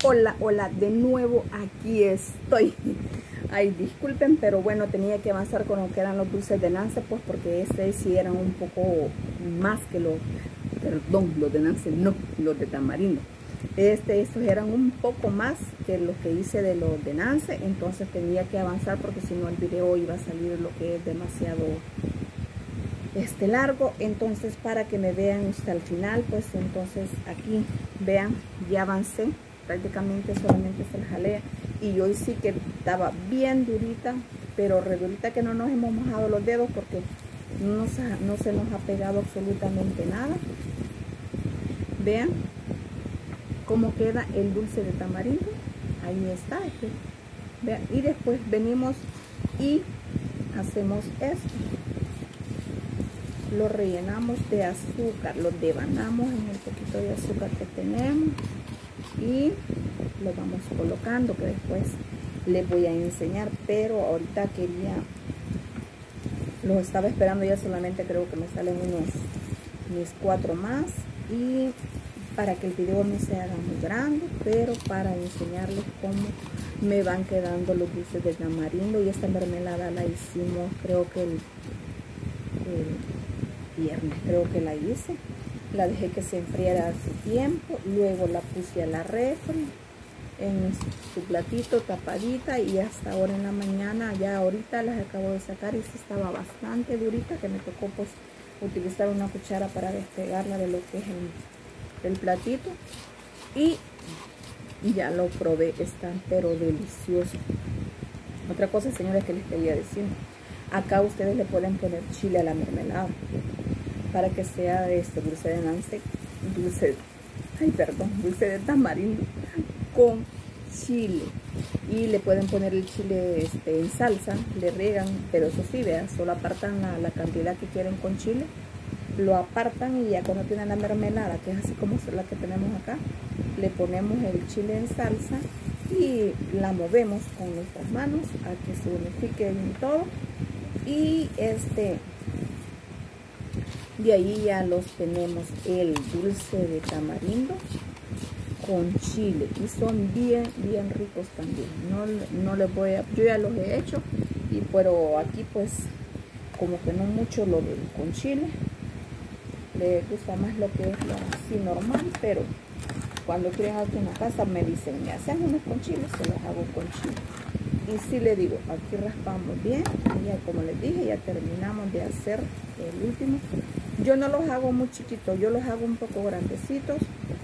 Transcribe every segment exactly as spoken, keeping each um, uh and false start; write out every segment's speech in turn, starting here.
Hola, hola, de nuevo aquí estoy. Ay, disculpen, pero bueno, tenía que avanzar con lo que eran los dulces de Nance, pues porque este sí eran un poco más que los, perdón, los de Nance, no, los de tamarindo. Este, estos eran un poco más que los que hice de los de Nance, entonces tenía que avanzar porque si no el video iba a salir lo que es demasiado este largo. Entonces, para que me vean hasta el final, pues entonces aquí vean, ya avancé. Prácticamente solamente se la jalea y hoy sí que estaba bien durita, pero re durita que no nos hemos mojado los dedos porque no, nos ha, no se nos ha pegado absolutamente nada. Vean cómo queda el dulce de tamarindo. Ahí está. Este. Vean, y después venimos y hacemos esto. Lo rellenamos de azúcar, lo devanamos en el poquito de azúcar que tenemos y lo vamos colocando, que después les voy a enseñar, pero ahorita quería, los estaba esperando, ya solamente creo que me salen unos mis cuatro más, y para que el video no se haga muy grande, pero para enseñarles cómo me van quedando los dulces de tamarindo. Y esta mermelada la hicimos, creo que el, el viernes, creo que la hice. La dejé que se enfriara su tiempo, luego la puse a la refri en su platito tapadita, y hasta ahora en la mañana, ya ahorita las acabo de sacar y sí estaba bastante durita, que me tocó pues utilizar una cuchara para despegarla de lo que es el, el platito, y ya lo probé, están pero deliciosos. Otra cosa, señores, que les quería decir, acá ustedes le pueden poner chile a la mermelada para que sea este dulce de Nance, dulce, ay perdón, dulce de tamarindo con chile, y le pueden poner el chile este, en salsa, le riegan, pero eso sí, vean, solo apartan la, la cantidad que quieren con chile, lo apartan, y ya cuando tienen la mermelada, que es así como la que tenemos acá, le ponemos el chile en salsa y la movemos con nuestras manos a que se unifique bien todo, y este de ahí ya los tenemos el dulce de tamarindo con chile, y son bien bien ricos también. No, no les voy a, yo ya los he hecho, y pero aquí pues como que no mucho lo del con chile, le gusta más lo que es lo así normal, pero cuando quieren aquí en la casa me dicen, me hacen unos con chile, se los hago con chile. Y sí le digo, aquí raspamos bien, y ya como les dije, ya terminamos de hacer el último. Yo no los hago muy chiquitos, yo los hago un poco grandecitos,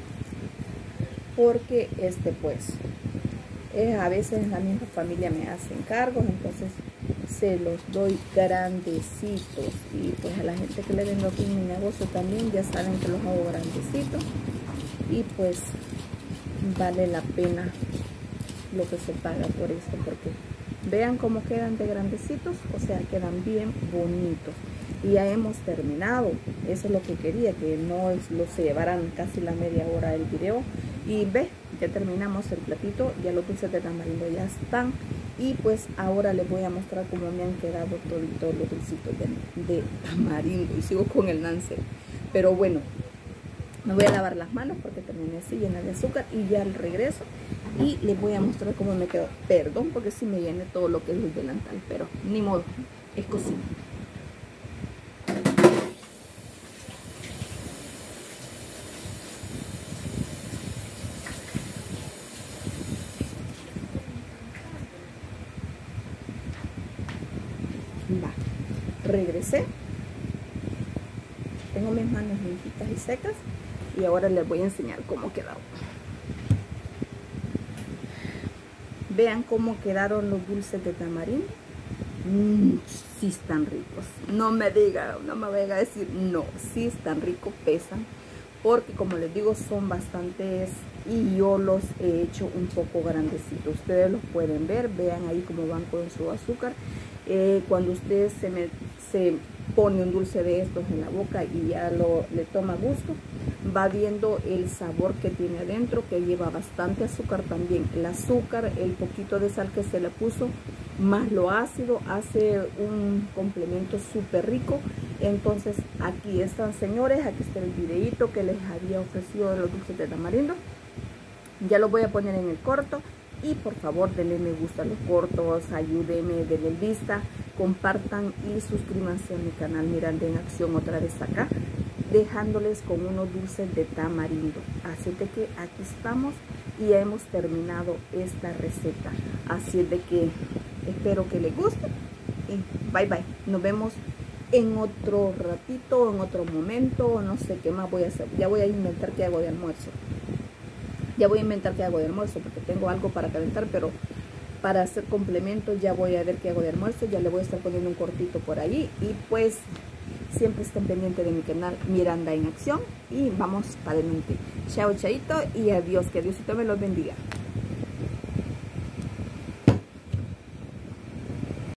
porque este pues eh, a veces la misma familia me hace encargos, entonces se los doy grandecitos, y pues a la gente que le vendo aquí en mi negocio también ya saben que los hago grandecitos, y pues vale la pena lo que se paga por esto, porque vean cómo quedan de grandecitos, o sea, quedan bien bonitos. Y ya hemos terminado, eso es lo que quería, que no es, lo se llevaran casi la media hora del video. Y ve, ya terminamos el platito, ya los dulces de tamarindo ya están, y pues ahora les voy a mostrar cómo me han quedado todos los dulcitos de, de tamarindo, y sigo con el Nance. Pero bueno, me voy a lavar las manos porque terminé así llena de azúcar, y ya al regreso y les voy a mostrar cómo me quedó. Perdón porque si me llené todo lo que es el delantal, pero ni modo, es cocina. Va, regresé, tengo mis manos limpitas y secas, y ahora les voy a enseñar cómo quedó. Vean cómo quedaron los dulces de tamarindo. Mmm, sí están ricos. No me diga, no me vayan a decir no, sí están ricos, pesan, porque como les digo son bastantes, y yo los he hecho un poco grandecitos. Ustedes los pueden ver, vean ahí cómo van con su azúcar. Eh, cuando usted se, me, se pone un dulce de estos en la boca y ya lo, le toma gusto, va viendo el sabor que tiene adentro, que lleva bastante azúcar también. El azúcar, el poquito de sal que se le puso, más lo ácido, hace un complemento súper rico. Entonces aquí están, señores, aquí está el videito que les había ofrecido de los dulces de tamarindo. Ya lo voy a poner en el corto. Y por favor denle me gusta a los cortos, ayúdenme, denle vista, compartan y suscríbanse a mi canal Miranda en Acción otra vez acá, dejándoles con unos dulces de tamarindo. Así de que aquí estamos y ya hemos terminado esta receta. Así de que espero que les guste y bye bye. Nos vemos en otro ratito, en otro momento, no sé qué más voy a hacer. Ya voy a inventar qué hago de almuerzo. Ya voy a inventar qué hago de almuerzo porque tengo algo para calentar, pero para hacer complementos ya voy a ver qué hago de almuerzo. Ya le voy a estar poniendo un cortito por ahí y pues siempre estén pendientes de mi canal Miranda en Acción y vamos para adelante. Chao, chaito y adiós. Que Diosito me los bendiga.